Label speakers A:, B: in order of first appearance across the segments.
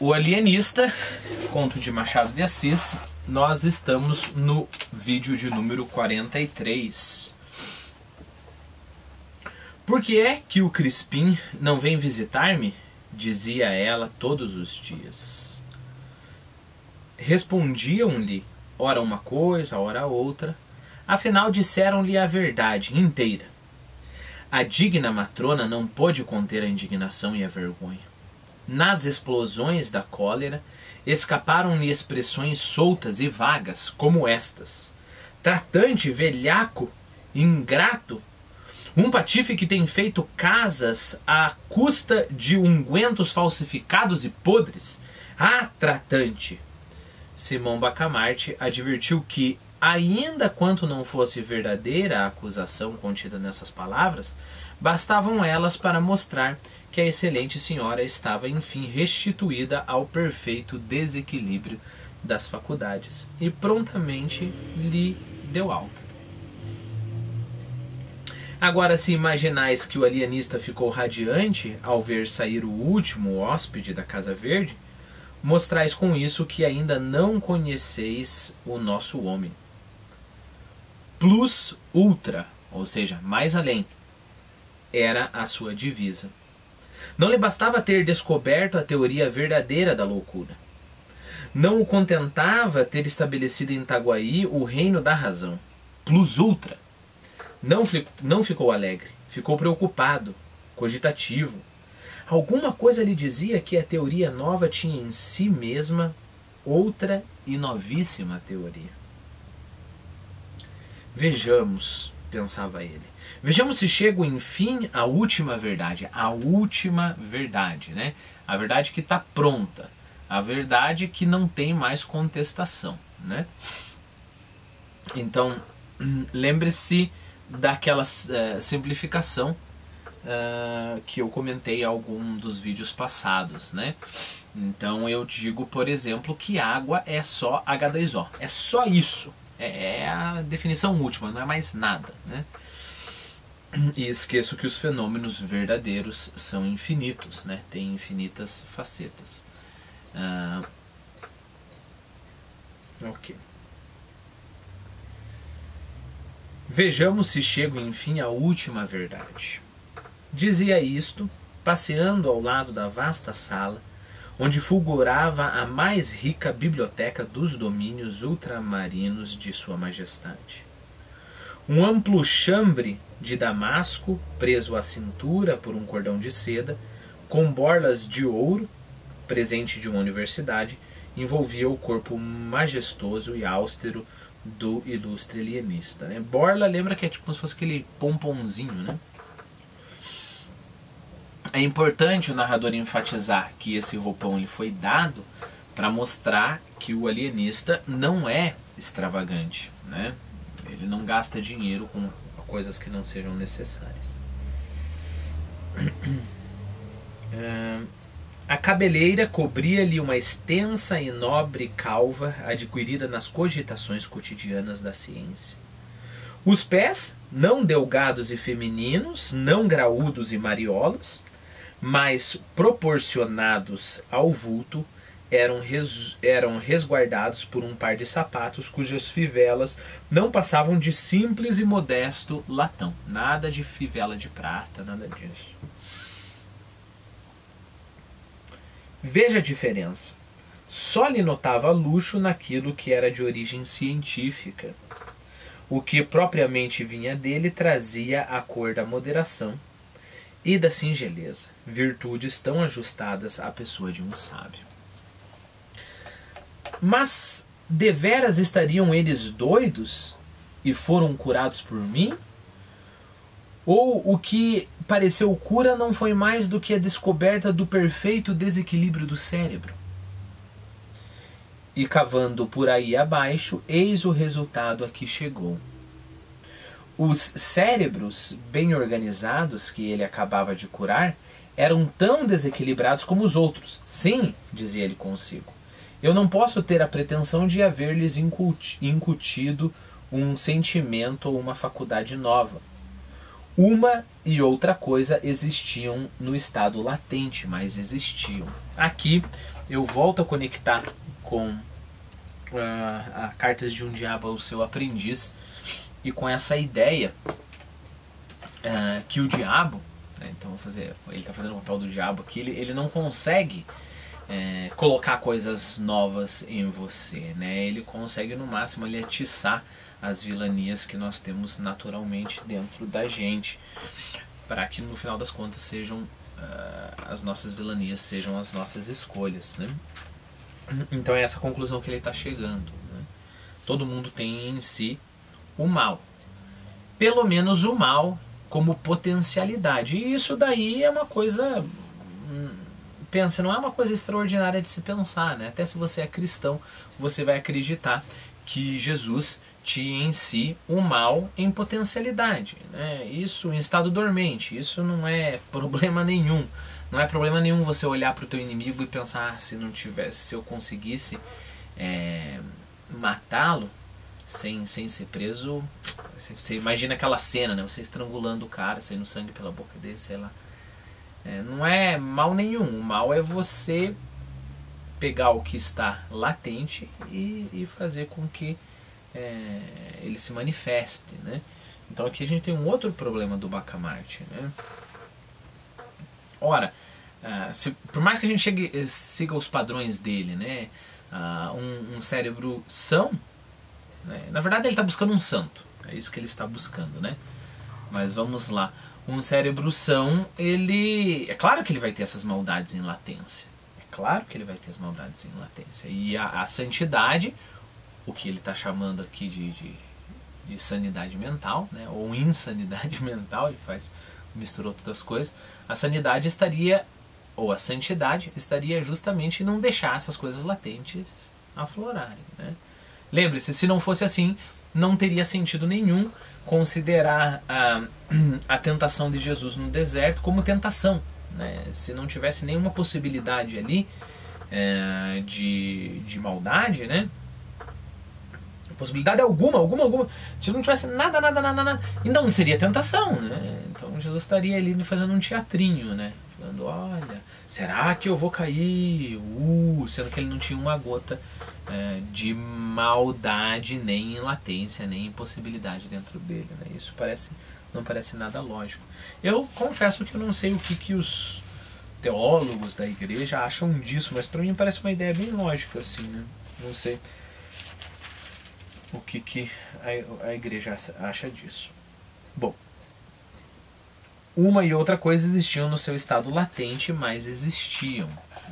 A: O Alienista, conto de Machado de Assis. Nós estamos no vídeo de número 43. Por que é que o Crispim não vem visitar-me? Dizia ela todos os dias. Respondiam-lhe, ora uma coisa, ora outra. Afinal, disseram-lhe a verdade inteira. A digna matrona não pôde conter a indignação e a vergonha. Nas explosões da cólera, escaparam-lhe expressões soltas e vagas, como estas. Tratante, velhaco, ingrato, um patife que tem feito casas à custa de ungüentos falsificados e podres. Ah, tratante! Simão Bacamarte advertiu que, ainda quanto não fosse verdadeira a acusação contida nessas palavras, bastavam elas para mostrar que a excelente senhora estava enfim restituída ao perfeito desequilíbrio das faculdades e prontamente lhe deu alta. Agora, se imaginais que o alienista ficou radiante ao ver sair o último hóspede da Casa Verde, mostrais com isso que ainda não conheceis o nosso homem. Plus ultra, ou seja, mais além, era a sua divisa. Não lhe bastava ter descoberto a teoria verdadeira da loucura. Não o contentava ter estabelecido em Itaguaí o reino da razão. Plus ultra. Não ficou alegre, ficou preocupado, cogitativo. Alguma coisa lhe dizia que a teoria nova tinha em si mesma outra e novíssima teoria. Vejamos, pensava ele. Vejamos se chego, enfim, à última verdade. A última verdade, né? A verdade que está pronta. A verdade que não tem mais contestação, né? Então, lembre-se daquela simplificação que eu comentei em algum dos vídeos passados, né? Então eu digo, por exemplo, que água é só H2O. É só isso. É a definição última, não é mais nada, né? E esqueço que os fenômenos verdadeiros são infinitos, né? Tem infinitas facetas. Ok. Vejamos se chego, enfim, à última verdade. Dizia isto, passeando ao lado da vasta sala, onde fulgurava a mais rica biblioteca dos domínios ultramarinos de Sua Majestade. Um amplo chambre de damasco, preso à cintura por um cordão de seda, com borlas de ouro, presente de uma universidade, envolvia o corpo majestoso e austero do ilustre alienista, né? Borla lembra que é tipo como se fosse aquele pomponzinho, né? É importante o narrador enfatizar que esse roupão ele foi dado para mostrar que o alienista não é extravagante, né? Ele não gasta dinheiro com coisas que não sejam necessárias. A cabeleira cobria-lhe uma extensa e nobre calva adquirida nas cogitações cotidianas da ciência. Os pés, não delgados e femininos, não graúdos e mariolas, mas proporcionados ao vulto, eram resguardados por um par de sapatos cujas fivelas não passavam de simples e modesto latão. Nada de fivela de prata, nada disso. Veja a diferença. Só lhe notava luxo naquilo que era de origem científica. O que propriamente vinha dele trazia a cor da moderação e da singeleza, virtudes tão ajustadas à pessoa de um sábio. Mas deveras estariam eles doidos e foram curados por mim? Ou o que pareceu cura não foi mais do que a descoberta do perfeito desequilíbrio do cérebro? E cavando por aí abaixo, eis o resultado a que chegou. Os cérebros bem organizados que ele acabava de curar eram tão desequilibrados como os outros. Sim, dizia ele consigo. Eu não posso ter a pretensão de haver-lhes incutido um sentimento ou uma faculdade nova. Uma e outra coisa existiam no estado latente, mas existiam. Aqui eu volto a conectar com a Cartas de um Diabo ao Seu Aprendiz, e com essa ideia que o diabo, né, então ele está fazendo o papel do diabo aqui, ele não consegue colocar coisas novas em você, né? Ele consegue no máximo ele atiçar as vilanias que nós temos naturalmente dentro da gente, para que no final das contas sejam as nossas vilanias, sejam as nossas escolhas, né? Então é essa conclusão que ele está chegando, né? Todo mundo tem em si o mal, pelo menos o mal como potencialidade, e isso daí é uma coisa, pensa, não é uma coisa extraordinária de se pensar, né? Até se você é cristão, você vai acreditar que Jesus tinha em si o mal em potencialidade, né? Isso em estado dormente, isso não é problema nenhum. Não é problema nenhum você olhar para o teu inimigo e pensar, se não tivesse, se eu conseguisse matá-lo sem ser preso. Você imagina aquela cena, né? Você estrangulando o cara, saindo sangue pela boca dele, sei lá. Não é mal nenhum. O mal é você pegar o que está latente e fazer com que ele se manifeste, né? Então aqui a gente tem um outro problema do Bacamarte, né? Ora, por mais que a gente siga os padrões dele, né? Um cérebro são, né? Na verdade ele está buscando um santo, é isso que ele está buscando, né? Mas vamos lá, um cérebro são, é claro que ele vai ter essas maldades em latência, é claro que ele vai ter as maldades em latência, e a santidade, o que ele está chamando aqui de sanidade mental, né? Ou insanidade mental, ele misturou todas as coisas, a sanidade estaria, ou a santidade estaria justamente em não deixar essas coisas latentes aflorarem, né? Lembre-se, se não fosse assim, não teria sentido nenhum considerar a tentação de Jesus no deserto como tentação, né? Se não tivesse nenhuma possibilidade ali de maldade, né? Possibilidade alguma. Se não tivesse nada, então não seria tentação, né? Então Jesus estaria ali fazendo um teatrinho, né? Falando, olha, será que eu vou cair? Sendo que ele não tinha uma gota de maldade, nem em latência, nem em possibilidade dentro dele, né? Isso não parece nada lógico. Eu confesso que eu não sei o que os teólogos da igreja acham disso, mas para mim parece uma ideia bem lógica, assim, né? Não sei o que a igreja acha disso. Bom, uma e outra coisa existiam no seu estado latente, mas existiam.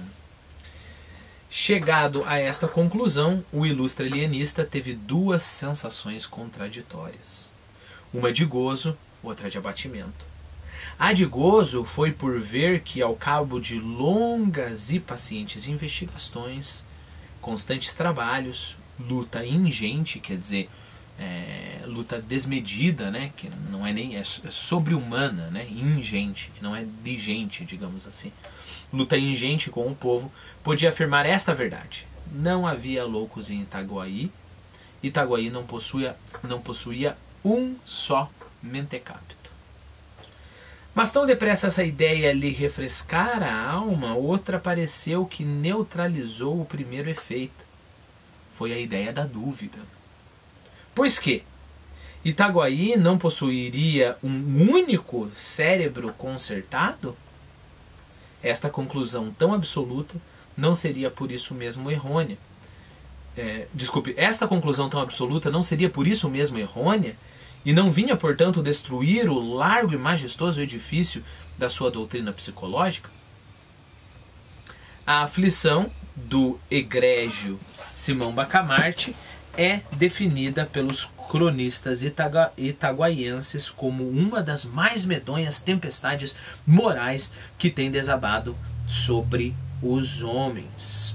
A: Chegado a esta conclusão, o ilustre alienista teve duas sensações contraditórias. Uma de gozo, outra de abatimento. A de gozo foi por ver que, ao cabo de longas e pacientes investigações, constantes trabalhos, luta ingente, quer dizer, luta desmedida, né, que não é nem sobre-humana, né, ingente, que não é de gente, digamos assim. Luta ingente com o povo, podia afirmar esta verdade: não havia loucos em Itaguaí. Itaguaí não possuía um só mentecapto. Mas tão depressa essa ideia lhe refrescara a alma, outra apareceu que neutralizou o primeiro efeito. Foi a ideia da dúvida. Pois que Itaguaí não possuiria um único cérebro consertado? Esta conclusão tão absoluta não seria por isso mesmo errônea. Esta conclusão tão absoluta não seria por isso mesmo errônea, e não vinha, portanto, destruir o largo e majestoso edifício da sua doutrina psicológica? A aflição do egrégio Simão Bacamarte é definida pelos cronistas itaguaienses como uma das mais medonhas tempestades morais que tem desabado sobre os homens.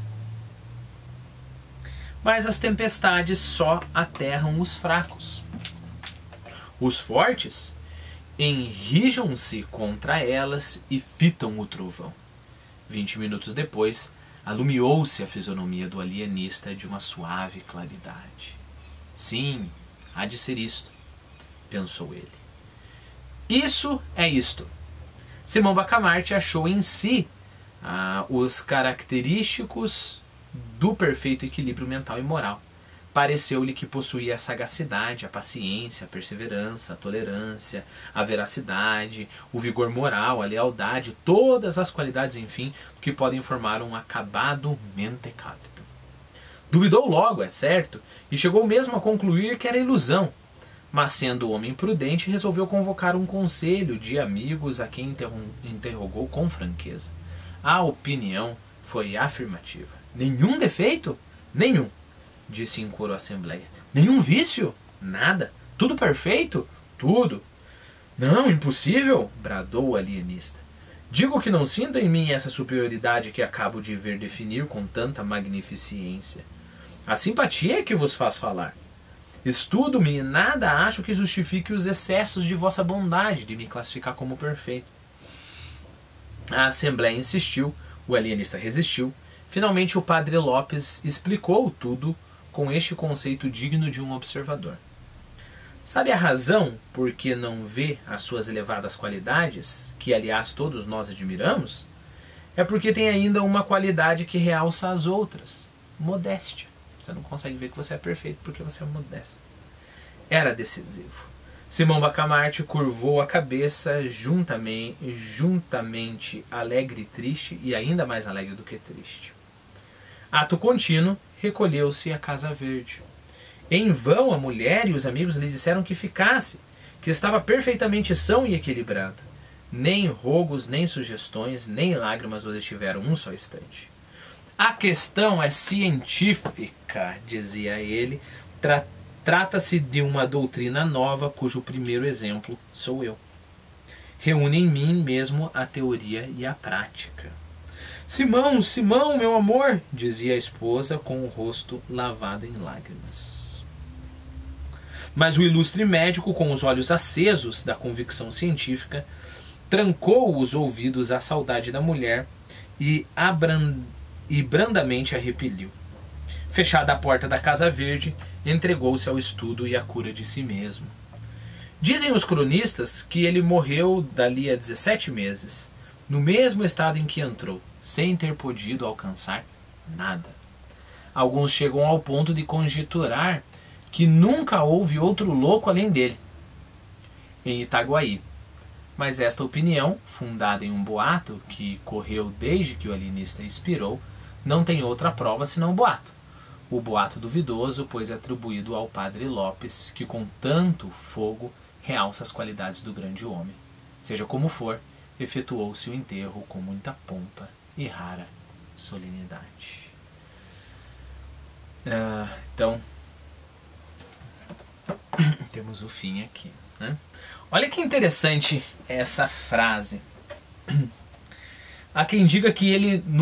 A: Mas as tempestades só aterram os fracos. Os fortes enrijam-se contra elas e fitam o trovão. 20 minutos depois, alumiou-se a fisionomia do alienista de uma suave claridade. Sim, há de ser isto, pensou ele. Isso é isto. Simão Bacamarte achou em si os característicos do perfeito equilíbrio mental e moral. Pareceu-lhe que possuía a sagacidade, a paciência, a perseverança, a tolerância, a veracidade, o vigor moral, a lealdade, todas as qualidades, enfim, que podem formar um acabado mentecapto. Duvidou logo, é certo, e chegou mesmo a concluir que era ilusão, mas sendo homem prudente, resolveu convocar um conselho de amigos a quem interrogou com franqueza. A opinião foi afirmativa. Nenhum defeito? Nenhum, disse em coro a assembleia. Nenhum vício? Nada. Tudo perfeito? Tudo. Não, impossível, bradou o alienista. Digo que não sinto em mim essa superioridade que acabo de ver definir com tanta magnificência. A simpatia é que vos faz falar. Estudo-me e nada acho que justifique os excessos de vossa bondade de me classificar como perfeito. A assembleia insistiu, o alienista resistiu. Finalmente o padre Lopes explicou tudo com este conceito digno de um observador. Sabe a razão por que não vê as suas elevadas qualidades, que aliás todos nós admiramos? É porque tem ainda uma qualidade que realça as outras: modéstia. Você não consegue ver que você é perfeito porque você é modesto. Era decisivo. Simão Bacamarte curvou a cabeça juntamente alegre e triste, e ainda mais alegre do que triste. Ato contínuo, recolheu-se à Casa Verde. Em vão a mulher e os amigos lhe disseram que ficasse, que estava perfeitamente são e equilibrado. Nem rogos, nem sugestões, nem lágrimas o detiveram um só instante. A questão é científica, dizia ele. Trata-se de uma doutrina nova cujo primeiro exemplo sou eu. Reúne em mim mesmo a teoria e a prática. Simão, Simão, meu amor, dizia a esposa com o rosto lavado em lágrimas. Mas o ilustre médico, com os olhos acesos da convicção científica, trancou os ouvidos à saudade da mulher e brandamente a repeliu. Fechada a porta da Casa Verde, entregou-se ao estudo e à cura de si mesmo. Dizem os cronistas que ele morreu dali a 17 meses, no mesmo estado em que entrou, sem ter podido alcançar nada. Alguns chegam ao ponto de conjecturar que nunca houve outro louco além dele, em Itaguaí. Mas esta opinião, fundada em um boato que correu desde que o alienista expirou, não tem outra prova senão boato. O boato duvidoso, pois atribuído ao padre Lopes, que com tanto fogo realça as qualidades do grande homem. Seja como for, efetuou-se o enterro com muita pompa e rara solenidade. Então, temos o fim aqui, né? Olha que interessante essa frase. Há quem diga que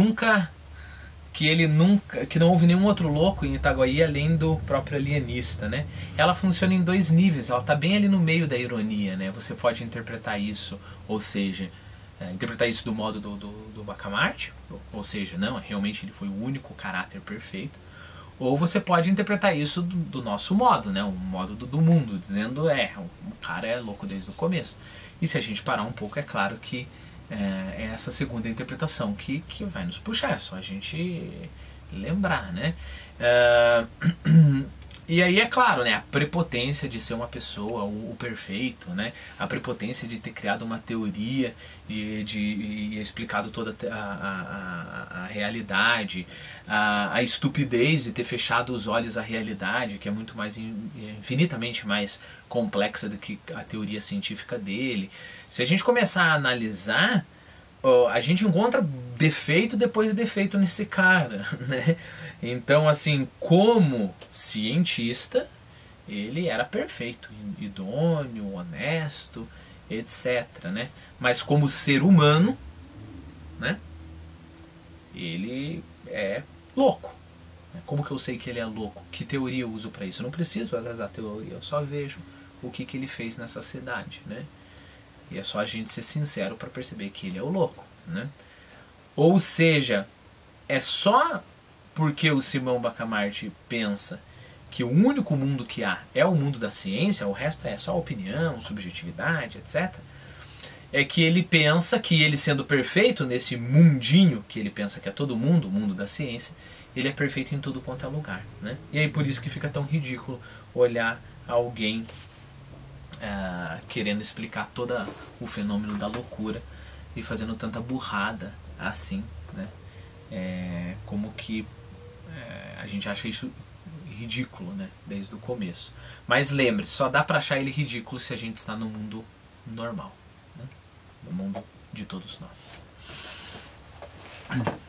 A: não houve nenhum outro louco em Itaguaí além do próprio alienista, né? Ela funciona em dois níveis, ela está bem ali no meio da ironia, né? Você pode interpretar isso, ou seja, interpretar isso do modo do Bacamarte, ou seja, não, realmente ele foi o único caráter perfeito, ou você pode interpretar isso do nosso modo, né? O modo do mundo, dizendo, o cara é louco desde o começo. E se a gente parar um pouco, é claro que é essa segunda interpretação que vai nos puxar, é só a gente lembrar, né? E aí é claro, né, a prepotência de ser uma pessoa, o perfeito, né, a prepotência de ter criado uma teoria e explicado toda a realidade, a estupidez de ter fechado os olhos à realidade, que é muito mais, infinitamente mais complexa do que a teoria científica dele. Se a gente começar a analisar, a gente encontra defeito depois de defeito nesse cara, né? Então, assim, como cientista, ele era perfeito, idôneo, honesto, etc, né? Mas como ser humano, né? Ele é louco. Como que eu sei que ele é louco? Que teoria eu uso para isso? Eu não preciso analisar a teoria, eu só vejo o que ele fez nessa cidade, né? E é só a gente ser sincero para perceber que ele é o louco, né? Ou seja, é só porque o Simão Bacamarte pensa que o único mundo que há é o mundo da ciência, o resto é só opinião, subjetividade, etc. é que ele pensa que ele sendo perfeito nesse mundinho, que ele pensa que é todo mundo, o mundo da ciência, ele é perfeito em tudo quanto é lugar, né? E aí por isso que fica tão ridículo olhar alguém querendo explicar todo o fenômeno da loucura e fazendo tanta burrada assim, né? Como que a gente acha isso ridículo, né? Desde o começo. Mas lembre-se, só dá pra achar ele ridículo se a gente está no mundo normal, né? No mundo de todos nós.